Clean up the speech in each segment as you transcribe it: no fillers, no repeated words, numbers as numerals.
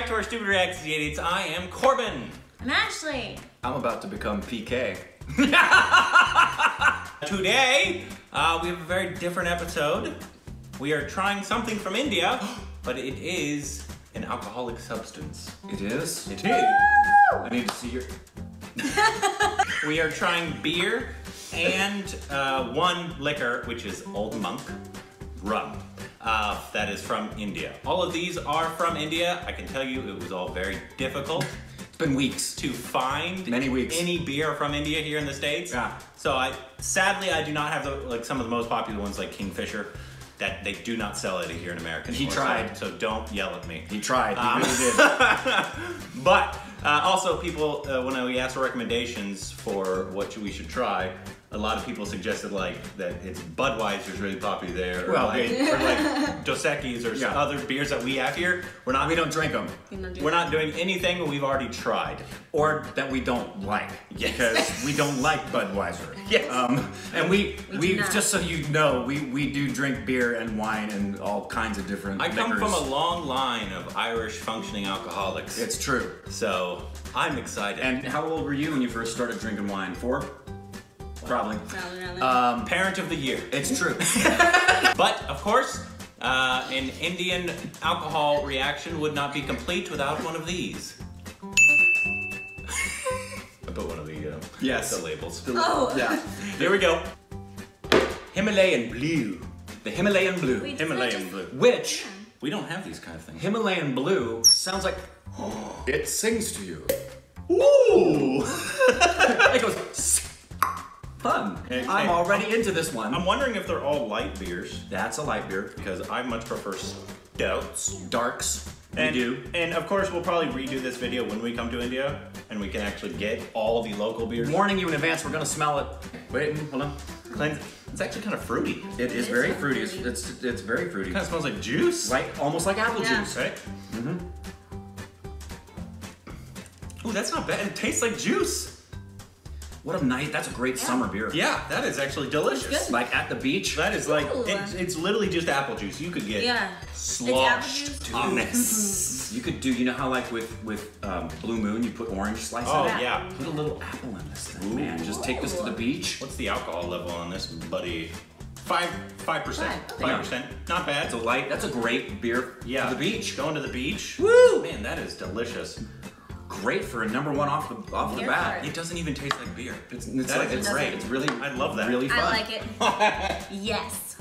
back to our Stupid Reacts, the idiots. I am Corbin. I'm Ashley. I'm about to become PK. Today, we have a very different episode. We are trying something from India, but it is an alcoholic substance. It is? It is. I need to see your... We are trying beer and one liquor, which is Old Monk rum. That is from India. All of these are from India. I can tell you it was all very difficult. It's been weeks. To find many weeks. Any beer from India here in the States. Yeah. So sadly I do not have some of the most popular ones like Kingfisher. That they do not sell it here in America anymore. He tried. So don't yell at me. He tried, he really did. But also people, when we asked for recommendations for what we should try, a lot of people suggested like that it's Budweiser's really popular there, well, or like Dos Equis or other beers that we have here. We don't drink them. We're not doing anything we've already tried. Or that we don't like. Yes. Because we don't like Budweiser. Yes. And we just so you know, we do drink beer and wine and all kinds of different I come liquors. from a long line of Irish functioning alcoholics. It's true. So I'm excited. And how old were you when you first started drinking wine? 4? Probably. Parent of the year. It's true. But, of course, an Indian alcohol reaction would not be complete without one of these. I put one of the, yes. the labels. Oh. Yeah. Here we go. Himalayan Blue. The Himalayan Blue. Wait, Himalayan Blue. Which, We don't have these kind of things. Himalayan Blue sounds like it sings to you. Ooh! It goes fun. Okay. I'm already into this one. I'm wondering if they're all light beers, That's a light beer. because I much prefer stouts. Darks. And, we do. And of course, we'll probably redo this video when we come to India, and we can actually get all the local beers. Warning you in advance, we're gonna smell it. Wait, hold on. It's actually kind of fruity. It is very fruity. It's very fruity. It kind of smells like juice. Like almost like apple juice. Right? Mm-hmm. Ooh, that's not bad. It tastes like juice. What a night! That's a great summer beer. Yeah, that is actually delicious. It's good. Like at the beach. That is like, Ooh. it's literally just apple juice. You could get sloshed juice. on this. You could do. You know how like with Blue Moon, you put orange slices. Oh, in it? yeah. Put a little apple in this thing, Ooh. man. Just take this to the beach. What's the alcohol level on this, buddy? 5%. 5%. Not bad. It's a light. That's a great beer Yeah. for the beach. Going to the beach. Woo! Man, that is delicious. Great for a #1 off the Beer bat. card. It doesn't even taste like beer. It's That like is it's great. It's really. I love that. Really fun. I like it. Yes.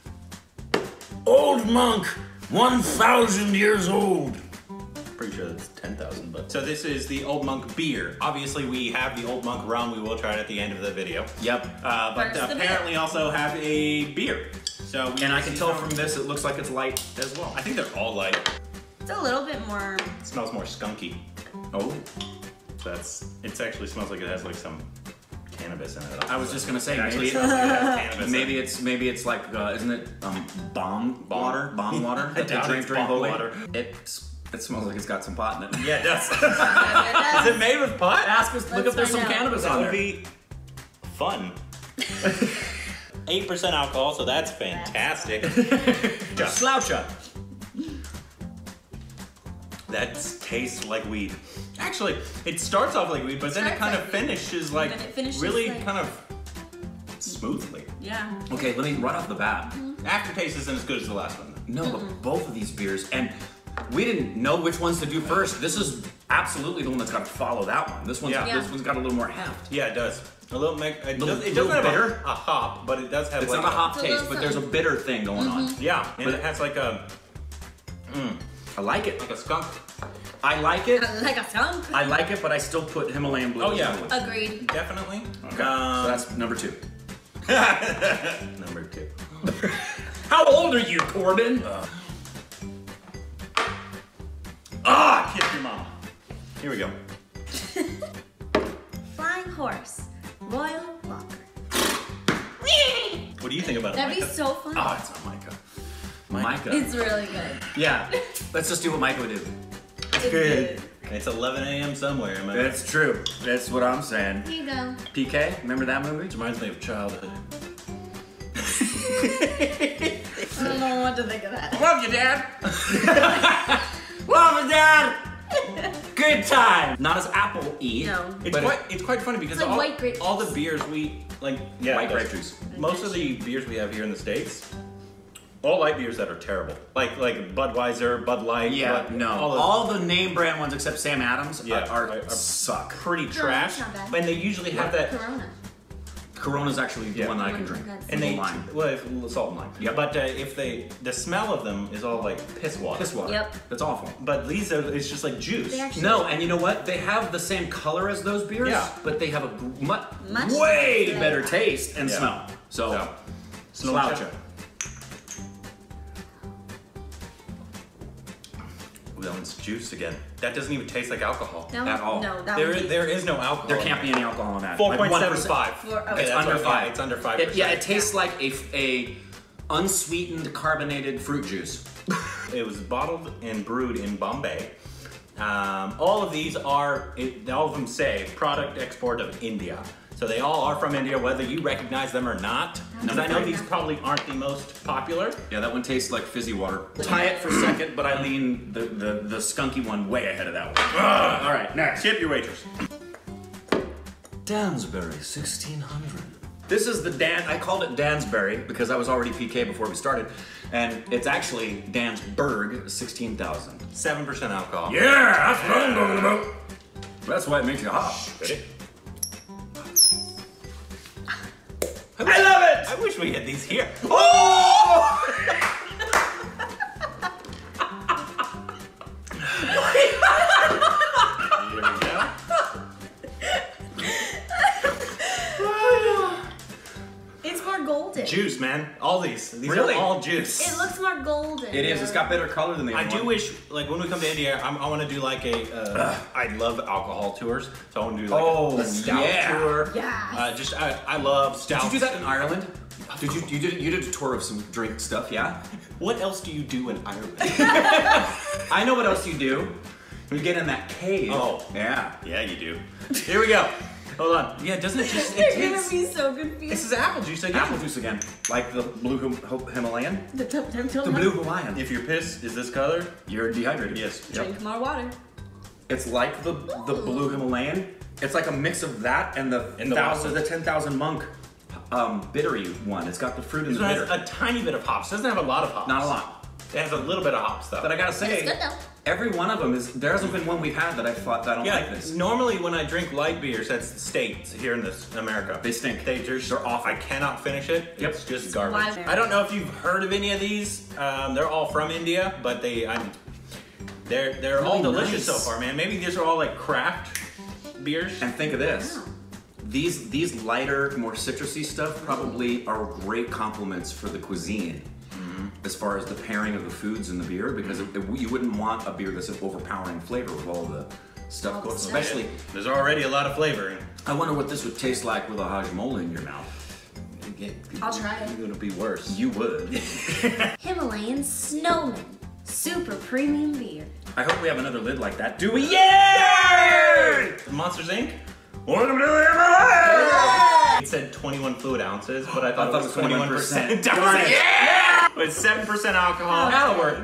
Old Monk, 1,000 years old. Pretty sure that's 10,000, but. So this is the Old Monk beer. Obviously we have the Old Monk rum. We will try it at the end of the video. Yep. But First the apparently also have a beer. So And I can tell from this, it looks like it's light as well. I think they're all light. It's a little bit more. It smells more skunky. Oh. It actually smells like it has like some cannabis in it. I was just gonna say, It actually maybe, smells like it has cannabis in it. maybe it's like, isn't it bomb water I that they doubt drink it's during bomb Holy? water. It smells like it's got some pot in it. Yeah, it does. It Is it made with pot? Ask us, look Let's if there's some find out. cannabis That on would there. be fun. 8% alcohol, so that's fantastic. Sloucha. That tastes like weed. Actually, it starts off like weed, but then it kind of finishes like Then it finishes really like- kind of smoothly. Yeah. Okay, let me right off the bat. Aftertaste isn't as good as the last one. No, but both of these beers, and we didn't know which ones to do first. This is absolutely the one that's got to follow that one. This one's got a little more heft. Yeah, it does. A little it Little doesn't have bitter? a hop, but it does have It's like not a hop It's a taste, little but there's a bitter thing going on. Yeah, and But- it has like a I like it. like a skunk. I like it. Like a skunk. I like it, but I still put Himalayan Blue. Oh, yeah. as number one. Agreed. Definitely. Okay, so that's number 2. Number 2. How old are you, Corbin? Kiss your mom. Here we go. Flying horse. Royal Walker. What do you think about it? That'd be Micah? so fun. Oh, it's not Micah. Micah. It's really good. Yeah. Let's just do what Micah would do. It's good. It's 11 a.m. somewhere. Am I? That's true. That's what I'm saying. Here you go. PK, remember that movie? It reminds me of childhood. I don't know what to think of that. Love you, Dad. Love you, Dad. Good time. Not as apple-y. No. It's quite funny because It's like white grape all the juice. beers we like, White grape juice. Most of the beers we have here in the States, all light beers that are terrible, like Budweiser, Bud Light. Yeah, no. All the name brand ones except Sam Adams are suck. Pretty trash. not bad. And they usually have that. Corona. Corona's actually the one that I can drink. And they lime. salt and lime. Yep. But the smell of them is all like piss water. Piss water. Yep. That's awful. But these are, it's just like juice. They actually- No, and you know what? They have the same color as those beers, Yeah. but they have a Much way better. better taste and Yeah. smell. So, Yeah. slouch it. Ooh, that one's juice again. That doesn't even taste like alcohol. No, At all. No, that There would be. is no alcohol. There can't be any alcohol in that. 4.75. Okay. It's Under under 5. It's under 5%. Yeah, it tastes like a unsweetened carbonated fruit juice. It was bottled and brewed in Bombay. All of these are, all of them say, product export of India. So they all are from India, whether you recognize them or not. Because I know these probably aren't the most popular. Yeah, that one tastes like fizzy water. Tie it for second, but I lean the skunky one way ahead of that one. All right, next. Tip your waitress. Dansbury 1600. This is the I called it Dansbury because I was already PK before we started, and it's actually Dansburg 16,000. 7% alcohol. Yeah, that's what I'm talking about. That's why it makes you hot. Ready? I love it! I wish we had these here. Oh! Here we go. It's more golden. Juice, man. All these. These Really? are all juice. It looks more golden. It is. It's got better color than the other I do one. wish, like, when we come to India, I want to do like I love alcohol tours, so I want to do like a stout tour. Yes. I love stouts. Did you do that in Ireland? You did a tour of some drink stuff, yeah? What else do you do in Ireland? I know what else you do. We get in that cave. Oh. Yeah. Yeah, you do. Here we go. Hold on. Yeah, doesn't it just? You're gonna be so confused. This is apple juice again. Apple juice again. Like the blue Himalayan? The blue Hawaiian. If your piss is this color, You're dehydrated. yes. Drink more water. It's like the blue Himalayan. It's like a mix of that and the 10,000 monk bittery one. It's got the fruit and This the one bitter. has a tiny bit of hops. It doesn't have a lot of hops. Not a lot. It has a little bit of hops though. But I gotta say, It's good though. every one of them is. There hasn't been one we've had that I thought I don't like this. Normally when I drink light beers, that's the States here in America. They stink. They're awful. I cannot finish it. Yep. It's just garbage. live. I don't know if you've heard of any of these. They're all from India, but they're all Really delicious nice. so far, man. Maybe these are all like craft beers. And think of this. Wow. These lighter, more citrusy stuff probably are great complements for the cuisine. As far as the pairing of the foods and the beer, because you wouldn't want a beer that's an overpowering flavor with all the stuff All the going. stuff. Especially, There's already a lot of flavor in it. I wonder what this would taste like with a hajimola in your mouth. I'll try it. It's gonna be worse. You would. Himalayan Snowman. Super premium beer. I hope we have another lid like that. Do we? Yay! Monsters Inc. Welcome to the Himalaya! It said 21 fluid ounces, but I thought it was 21%. 21%. Darn it. Yeah! With 7% alcohol. That'll work.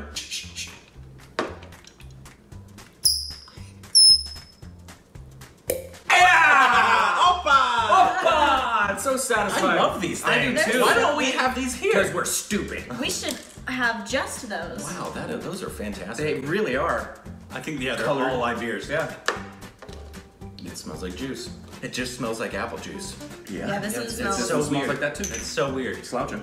Opa! It's so satisfying. I love these I do things. too. Why don't we have these here? Because we're stupid. We should have just those. Wow, those are fantastic. They really are. I think, yeah, they're Colored. all live beers. Yeah. It smells like juice. It just smells like apple juice. Yeah, this it's is smells. so smells weird. like that too. It's so weird. Slouching.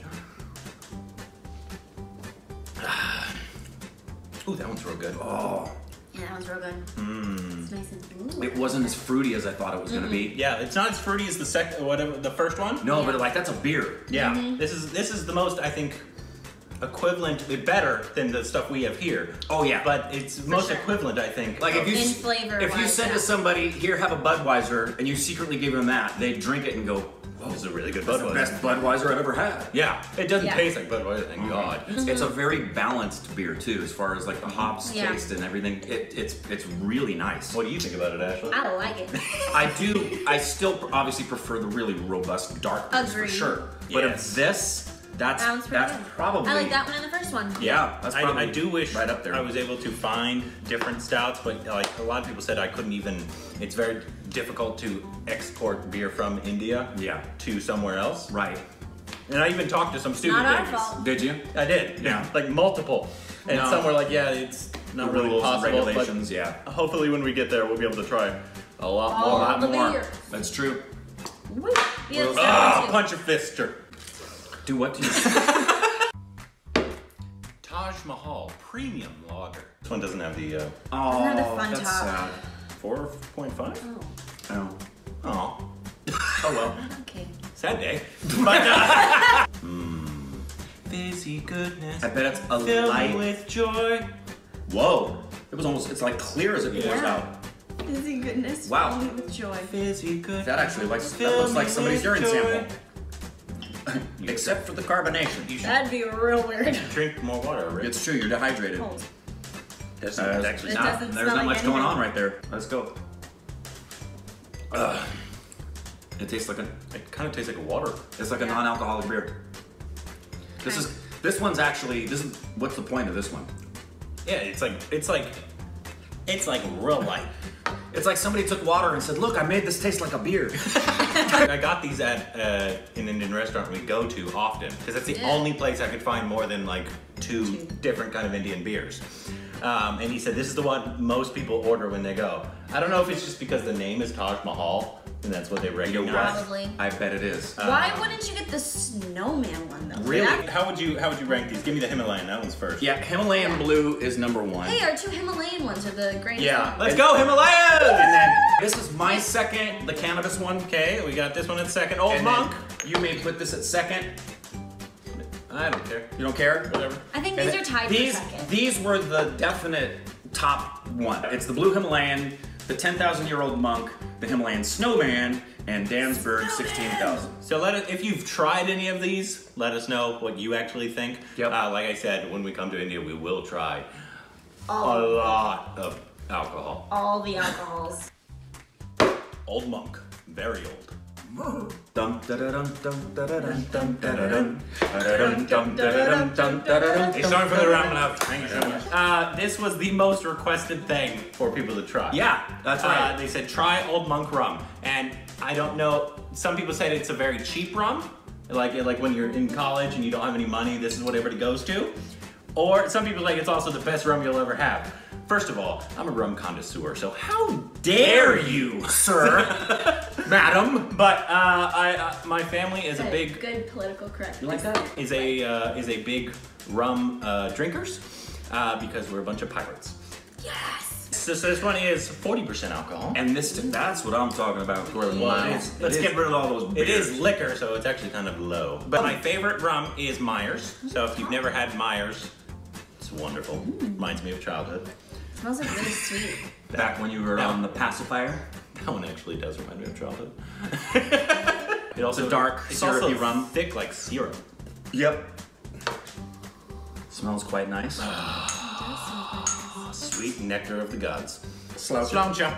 Ooh, that one's real good. Oh. Yeah, that one's real good. It's nice and ooh. It wasn't as fruity as I thought it was gonna be. Yeah, it's not as fruity as the first one. No, Yeah. but like that's a beer. Yeah, this is the most, I think, equivalent, better than the stuff we have here. Oh yeah. But it's most sure. equivalent, I think. Like if you In flavor if you wise, said yeah. to somebody, "Here, have a Budweiser," and you secretly gave them that, they'd drink it and go, Whoa, this is a really good "That's the Budweiser. best Budweiser I've ever had." Yeah, it doesn't Yeah. taste like Budweiser, thank God. It's a very balanced beer too, as far as like the hops Yeah. taste and everything. It's really nice. What do you think about it, Ashley? I like it. I still obviously prefer the really robust dark beers for Agreed. sure. But Yes. if this That's Sounds pretty good. probably. I like that one in the first one. Yeah, that's probably I do wish right up there. I was able to find different stouts, but like a lot of people said, I couldn't even. It's very difficult to export beer from India to somewhere else. Right. And I even talked to some student Not our babies. fault. Did you? I did. Yeah. Like multiple. And No. some were like, yeah, it's not really Rules and possible. regulations, but yeah. hopefully when we get there, we'll be able to try a lot All more. A lot the more. beer. That's true. Woo. Yeah, it's Ah, too. punch a fister. Do what to you? Taj Mahal Premium Lager. This one doesn't have the Oh, Doesn't have the fun that's top. sad. 4.5. Oh, Oh. Oh. Oh well. okay. Sad day. But fizzy goodness. I bet it's a Fill me light. with joy. Whoa. It was almost. It's like clear as it pours Yeah. out. Fizzy goodness. Wow. Fill me with joy. Fizzy goodness. That actually looks Fill like me somebody's with urine joy. sample. Except for the carbonation. You should That'd be real weird. drink more water, Rick. It's true. You're dehydrated. Oh, That's There's actually It not. doesn't There's smell not like much going anything. on right there. Let's go. It tastes like a. It kind of tastes like a water. It's like a Yeah. non-alcoholic beer. This one's actually. This is. What's the point of this one? Yeah, it's like real light. It's like somebody took water and said, "Look, I made this taste like a beer." I got these at an Indian restaurant we go to often because that's the Yeah. only place I could find more than like two different kind of Indian beers. And he said this is the one most people order when they go. I don't know if it's just because the name is Taj Mahal and that's what they recognize. Probably. I bet it is. Why wouldn't you get the snowman one though? Really? That- How would you rank these? Give me the Himalayan. That one's first. Yeah, Himalayan Blue is number one. Hey, our two Himalayan ones are the greatest. Yeah. ones. Let's go Himalayas! And then this is my second, the cannabis one. Okay, we got this one at second. Old And then Monk. you may put this at second. I don't care. You don't care? Whatever. I think And these then are tied these, for second. These were the definite top one. It's the Blue Himalayan, the 10,000-year-old Monk, the Himalayan Snowman, and Dansberg 16,000. So if you've tried any of these, let us know what you actually think. Yep. Like I said, when we come to India, we will try a all, lot of alcohol. all the alcohols. Old Monk, very old. Dum da da dum dum da da dum dum da da dum dum dum da da dum dum da da dum. It's time for the round left. Thank you so much. This was the most requested thing for people to try. Yeah, that's right. They said try Old Monk rum, and I don't know. Some people said it's a very cheap rum, like when you're in college and you don't have any money. This is what everybody goes to. Or some people like it's also the best rum you'll ever have. First of all, I'm a rum connoisseur, so how dare you, sir, madam? But my family is a big Good political correctness. You like that? is a big rum drinkers because we're a bunch of pirates. Yes. So this one is 40% alcohol. And that's what I'm talking about. Well, Let's get rid of all those It beers. is liquor, so it's actually kind of low. But my favorite rum is Myers. So if you've never had Myers, it's wonderful. Reminds me of childhood. Smells like really sweet. Back when you were on the pacifier. That one actually does remind me of childhood. It also It's a dark, it's syrupy also rum. thick like syrup. Yep. Smells quite nice. Sweet nectar of the gods. Slouch. Sláinte.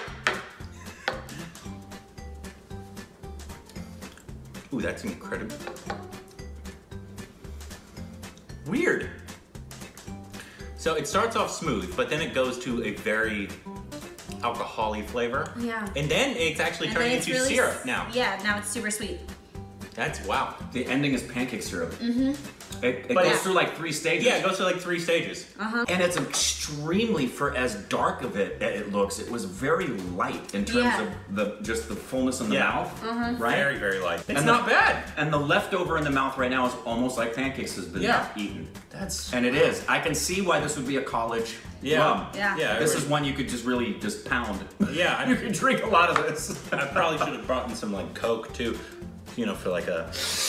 Ooh, that's incredible. Weird. So it starts off smooth, but then it goes to a very alcohol-y flavor. Yeah. And then it's actually And turning then it's into really syrup now. Yeah, now it's super sweet. That's wow. The ending is pancake syrup. Mm-hmm. It But goes yeah. through like 3 stages. Yeah, it goes to like 3 stages. And it's extremely, for as dark of it looks, it was very light in terms Yeah. of just the fullness in the Yeah. mouth, right? Very, very light. It's And not bad. And the leftover in the mouth right now is almost like pancakes has been Yeah. eaten. That's And it is. I can see why this would be a college yeah. rum. Yeah. Yeah. This is one you could just really just pound. Yeah. You could drink a lot of this. I probably should have brought in some like Coke too, you know, for like a.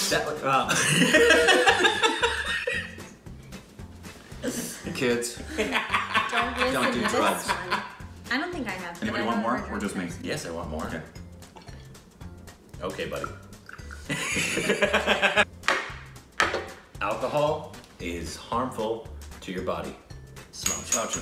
Kids. Don't listen Don't do to drugs. this one. I don't think I have. but Anybody I want have more heard or just me? drugs. Yes, I want more. Okay. Okay, buddy. Alcohol is harmful to your body. Slouch.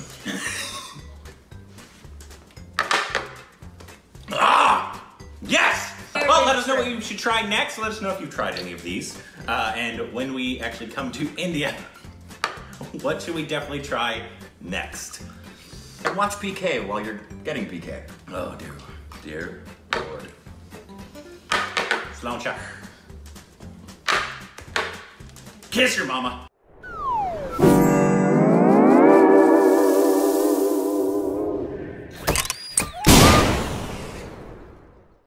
Ah! Yes! Well, let us know what you should should try next. Let us know if you've tried any of these. And when we actually come to India, what should we definitely try next? And watch PK while you're getting PK. Oh, dear Lord. Sloan shot. Kiss your mama.